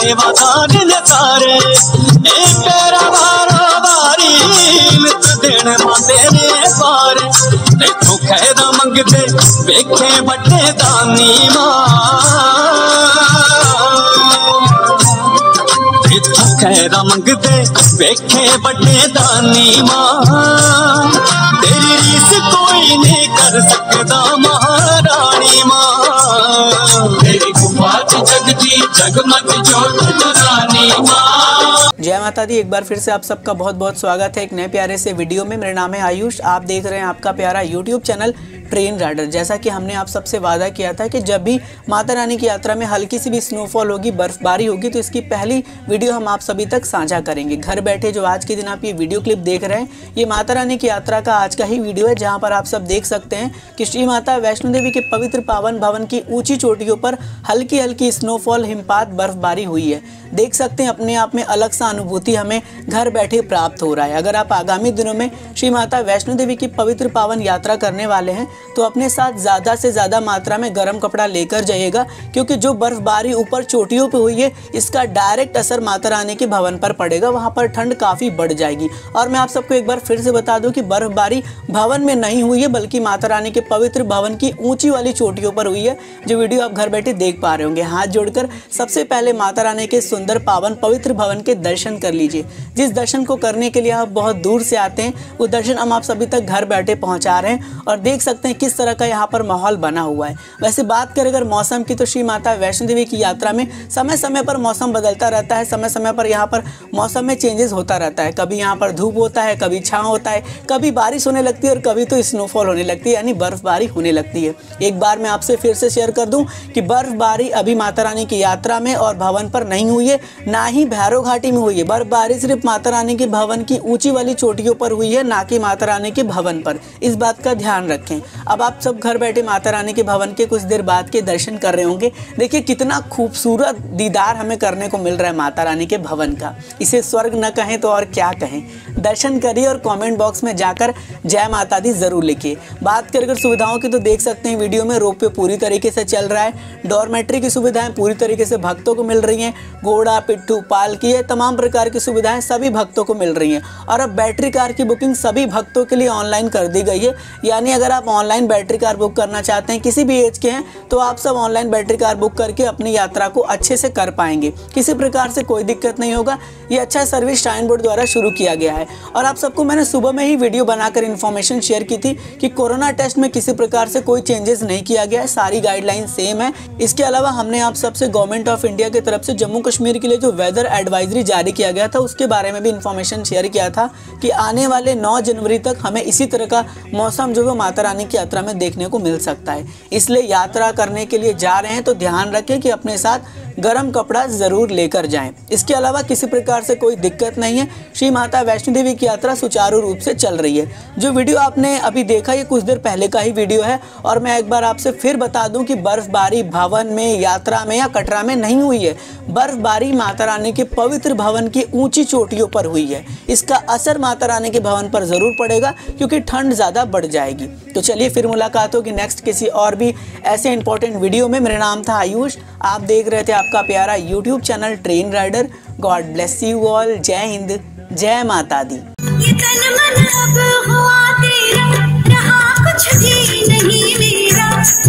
सेवादार ने सारे तेरा बारो बारी मित देने माते ने पारे इथों खैर मंगते वेखे बड़े दानी मां इथों खैर मंगते वेखे बड़े दानी मां तेरी रीस कोई नहीं कर सकता महारानी मां तेरी गुफा जगती जगमग जोत रानी मां। जय माता दी। एक बार फिर से आप सबका बहुत बहुत स्वागत है एक नए प्यारे से वीडियो में। मेरा नाम है आयुष, आप देख रहे हैं आपका प्यारा यूट्यूब चैनल ट्रेन राइडर। जैसा कि हमने आप सबसे वादा किया था कि जब भी माता रानी की यात्रा में हल्की सी भी स्नोफॉल होगी, बर्फबारी होगी, तो इसकी पहली वीडियो हम आप सभी तक साझा करेंगे। घर बैठे जो आज के दिन आप ये वीडियो क्लिप देख रहे हैं, ये माता रानी की यात्रा का आज का ही वीडियो है, जहाँ पर आप सब देख सकते हैं कि श्री माता वैष्णो देवी के पवित्र पावन भवन की ऊंची चोटियों पर हल्की हल्की स्नोफॉल, हिमपात, बर्फबारी हुई है। देख सकते हैं अपने आप में अलग सा अनुभूति हमें घर बैठे प्राप्त हो रहा है। अगर आप आगामी दिनों में श्री माता वैष्णो देवी की पवित्र पावन यात्रा करने वाले हैं तो अपने साथ ज़्यादा से ज़्यादा मात्रा में गर्म कपड़ा लेकर जाइएगा, क्योंकि जो बर्फबारी ऊपर चोटियों पे हुई है इसका डायरेक्ट असर माता रानी के भवन पर पड़ेगा। वहाँ पर ठंड काफ़ी बढ़ जाएगी। और मैं आप सबको एक बार फिर से बता दूँ कि बर्फबारी भवन में नहीं हुई है, बल्कि माता रानी के पवित्र भवन की ऊँची वाली चोटियों पर हुई है, जो वीडियो आप घर बैठे देख पा रहे होंगे। हाथ जोड़कर सबसे पहले माता रानी के सुंदर पावन पवित्र भवन के दर्शन कर लीजिए। जिस दर्शन को करने के लिए आप बहुत दूर से आते हैं, वो दर्शन हम आप सभी तक घर बैठे पहुंचा रहे हैं और देख सकते हैं किस तरह का यहाँ पर माहौल बना हुआ है। वैसे बात करें अगर मौसम की, तो श्री माता वैष्णो देवी की यात्रा में समय समय पर मौसम बदलता रहता है। समय समय पर यहाँ पर मौसम में चेंजेस होता रहता है। कभी यहाँ पर धूप होता है, कभी छाँव होता है, कभी बारिश होने लगती है और कभी तो स्नोफॉल होने लगती है, यानी बर्फबारी होने लगती है। एक बार मैं आपसे फिर से शेयर कर दूं कि बर्फबारी अभी माता रानी की यात्रा में और भवन पर नहीं हुई है, ना ही भैरव घाटी में हुई है। बर्फबारी सिर्फ माता रानी के भवन की ऊंची वाली चोटियों पर हुई है, ना कि माता रानी के भवन पर। इस बात का ध्यान रखें। अब आप सब घर बैठे माता रानी के भवन के कुछ देर बाद के दर्शन कर रहे होंगे। देखिए कितना खूबसूरत दीदार हमें करने को मिल रहा है माता रानी के भवन का। इसे स्वर्ग न कहें तो और क्या कहें। दर्शन करिए और कमेंट बॉक्स में जाकर जय माता दी जरूर लिखिए। बात करें सुविधाओं की, तो देख सकते हैं वीडियो में रोपवे पूरी तरीके से चल रहा है। डॉर्मेट्री की सुविधाएं पूरी तरीके से भक्तों को मिल रही हैं। घोड़ा, पिट्ठू, पालकी, तमाम प्रकार की सुविधाएं सभी भक्तों को मिल रही हैं। और अब बैटरी कार की बुकिंग सभी भक्तों के लिए ऑनलाइन कर दी गई है। यानी अगर आप ऑनलाइन बैटरी कार बुक करना चाहते हैं, किसी भी एज के हैं, तो आप सब ऑनलाइन बैटरी कार बुक करके अपनी यात्रा को अच्छे से कर पाएंगे। किसी प्रकार से कोई दिक्कत नहीं होगा। ये अच्छा सर्विस श्राइन बोर्ड द्वारा शुरू किया गया है। और आप सबको मैंने सुबह में ही वीडियो बनाकर इन्फॉर्मेशन शेयर की थी कि कोरोना टेस्ट में किसी प्रकार से कोई चेंजेस नहीं किया गया है, सारी गाइडलाइन सेम है। इसके अलावा हमने आप सबसे गवर्नमेंट ऑफ इंडिया की तरफ से जम्मू कश्मीर के लिए जो वेदर एडवाइजरी जारी किया गया था, उसके बारे में भी इन्फॉर्मेशन शेयर किया था कि आने वाले 9 जनवरी तक हमें इसी तरह का मौसम जो है माता रानी की यात्रा में देखने को मिल सकता है। इसलिए यात्रा करने के लिए जा रहे हैं तो ध्यान रखें कि अपने साथ गर्म कपड़ा जरूर लेकर जाएं। इसके अलावा किसी प्रकार से कोई दिक्कत नहीं है। श्री माता वैष्णो देवी की यात्रा सुचारू रूप से चल रही है। जो वीडियो आपने अभी देखा, ये कुछ देर पहले का ही वीडियो है। और मैं एक बार आपसे फिर बता दूं कि बर्फबारी भवन में, यात्रा में या कटरा में नहीं हुई है। बर्फबारी माता रानी के पवित्र भवन की ऊंची चोटियों पर हुई है। इसका असर माता रानी के भवन पर जरूर पड़ेगा, क्योंकि ठंड ज्यादा बढ़ जाएगी। तो चलिए फिर मुलाकात होगी नेक्स्ट किसी और भी ऐसे इंपॉर्टेंट वीडियो में। मेरा नाम था आयुष, आप देख रहे थे आपका प्यारा YouTube channel train rider. God bless you all. जय हिंद, जय माता दी। ये तन मन अब हुआ तेरा, रहा कुछ भी नहीं मेरा।